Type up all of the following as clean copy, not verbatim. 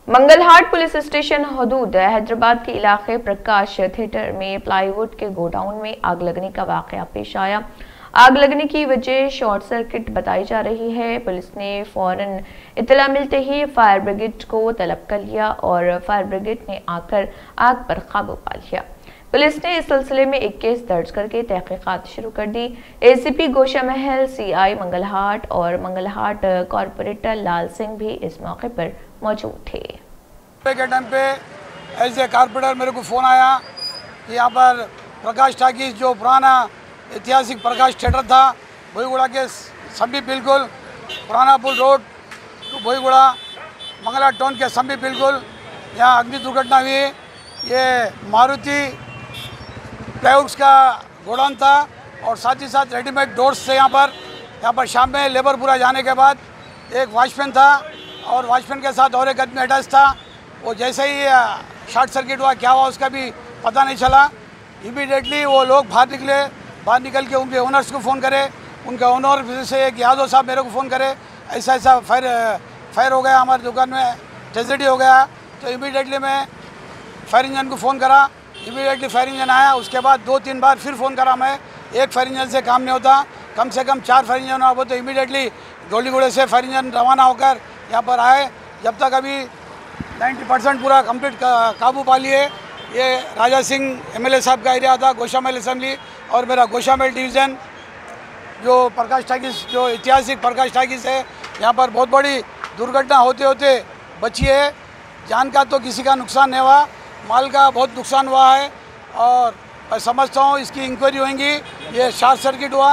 Mangalhat police station हदूद हैदराबाद के इलाके प्रकाश थिएटर में प्लाईवुड के गोडाउन में आग लगने का वाकया पेश आया। आग लगने की वजह शॉर्ट सर्किट बताई जा रही है। पुलिस ने फौरन इत्तला मिलते ही फायर ब्रिगेड को तलब कर लिया और फायर ब्रिगेड ने आकर आग पर काबू पा लिया। पुलिस ने इस सिलसिले में एक केस दर्ज करके तहकीकात शुरू कर दी। एसीपी गोशा महल, सीआई मंगलहाट और मंगलहाट कॉर्पोरेटर लाल सिंह भी इस मौके पर मौजूद थे। के टाइम पे एज ए कॉर्पोरेटर मेरे को फ़ोन आया कि यहाँ पर प्रकाश टाकीज जो पुराना ऐतिहासिक प्रकाश थिएटर था भोईगुड़ा के सभी बिल्कुल Purana Pul road to Bhoiguda Mangalhat town के सभी बिल्कुल यहाँ अग्नि दुर्घटना हुई। ये मारुति प्लाईवुड्स का गोडाउन था और साथ ही साथ रेडीमेड डोर्स थे। यहाँ पर शाम में लेबर पूरा जाने के बाद एक वॉचमैन था और वॉचमैन के साथ और एक आदमी अटैच था। वो जैसे ही शॉर्ट सर्किट हुआ, क्या हुआ उसका भी पता नहीं चला। इमीडिएटली वो लोग बाहर निकल के उनके ओनर्स को फ़ोन करे। उनका ओनर से एक यादव साहब मेरे को फ़ोन करे, ऐसा फायर हो गया, हमारी दुकान में ट्रेजेडी हो गया। तो इमीडिएटली मैं फायर इंजन को फ़ोन करा। इमीडिएटली फायर इंजन आया। उसके बाद 2-3 बार फिर फ़ोन करा मैं। एक फायर इंजन से काम नहीं होता, कम से कम 4 फायर इंजन हो। तो इमीडिएटली डोलीगुड़े से फायर इंजन रवाना होकर यहाँ पर आए। जब तक अभी 90% पूरा कंप्लीट काबू पा लिए। ये राजा सिंह एमएलए साहब का एरिया था, गोशा महल असेंबली, और मेरा गोशा महल डिवीज़न जो प्रकाश टाकीज जो ऐतिहासिक प्रकाश टाकीज है, यहाँ पर बहुत बड़ी दुर्घटना होते होते बची है। जान का तो किसी का नुकसान नहीं हुआ, माल का बहुत नुकसान हुआ है और मैं समझता हूँ इसकी इंक्वायरी होगी। ये शॉर्ट सर्किट हुआ,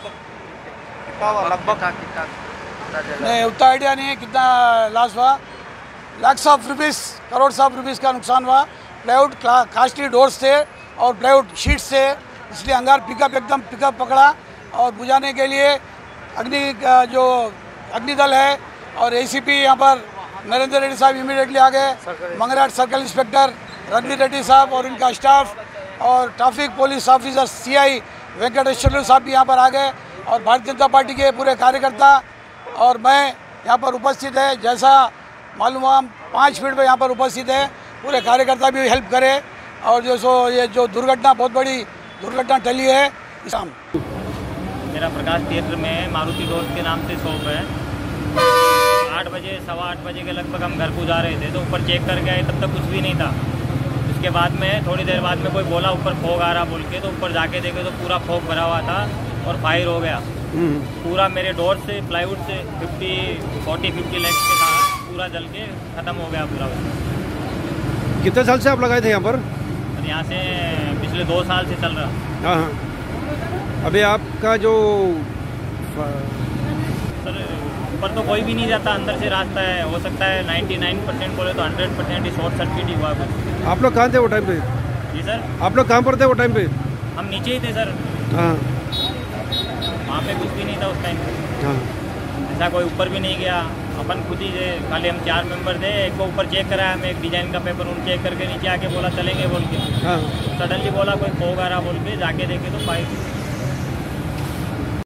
लगभग नहीं उतना आइडिया नहीं है कितना लॉस हुआ। Lakhs of rupees, crore of rupees का नुकसान हुआ। प्लाईवुड कास्टली डोर्स थे और प्लाईवुड शीट्स थे, इसलिए अंगार एकदम पिकअप पकड़ा और बुझाने के लिए जो अग्निदल है और एसीपी यहाँ पर नरेंद्र रेड्डी साहब इमीडिएटली आ गए। मंगलहाट सर्कल इंस्पेक्टर रणवीर रेड्डी साहब और इनका स्टाफ और traffic police officer CI Venkateshwar साहब भी यहाँ पर आ गए और भारतीय जनता पार्टी के पूरे कार्यकर्ता और मैं यहाँ पर उपस्थित है। जैसा मालूम हुआ 5 फीट में यहाँ पर उपस्थित है, पूरे कार्यकर्ता भी हेल्प करे और ये जो दुर्घटना बहुत बड़ी दुर्घटना टली है। मेरा प्रकाश थिएटर में मारुति डोर्स के नाम से शॉप है। 8 बजे 8:15 बजे के लगभग हम घर को जा रहे थे तो ऊपर चेक करके आए, तब तक कुछ भी नहीं था। उसके बाद में थोड़ी देर बाद में कोई बोला ऊपर फॉग आ रहा बोल के, तो ऊपर जाके देखे तो पूरा फॉग भरा हुआ था और फायर हो गया। पूरा मेरे डोर से प्लाईवुड से 40-50 लेग्स के था, पूरा जल के ख़त्म हो गया पूरा। कितने साल से आप लगाए थे यहाँ पर? और यहाँ से पिछले 2 साल से चल रहा। हाँ। अभी आपका जो सर ऊपर तो कोई भी नहीं जाता, अंदर से रास्ता है। हो सकता है 99% बोले तो 100% ही शॉर्ट सर्किट ही हुआ कुछ। आप लोग कहाँ थे वो टाइम पे? जी सर, आप लोग कहाँ पर थे वो टाइम पे? हम नीचे ही थे सर। हाँ, वहाँ पे कुछ भी नहीं था उस टाइम। हाँ। ऐसा कोई ऊपर भी नहीं गया, अपन खुद ही थे। खाली हम 4 मेंबर थे। एक को ऊपर चेक कराया, हमें एक डिजाइन का पेपर उन चेक करके नीचे आके बोला चलेंगे बोल के। हाँ। सडनली बोला कोई फॉग आ रहा बोल के, जाके देखे तो फायर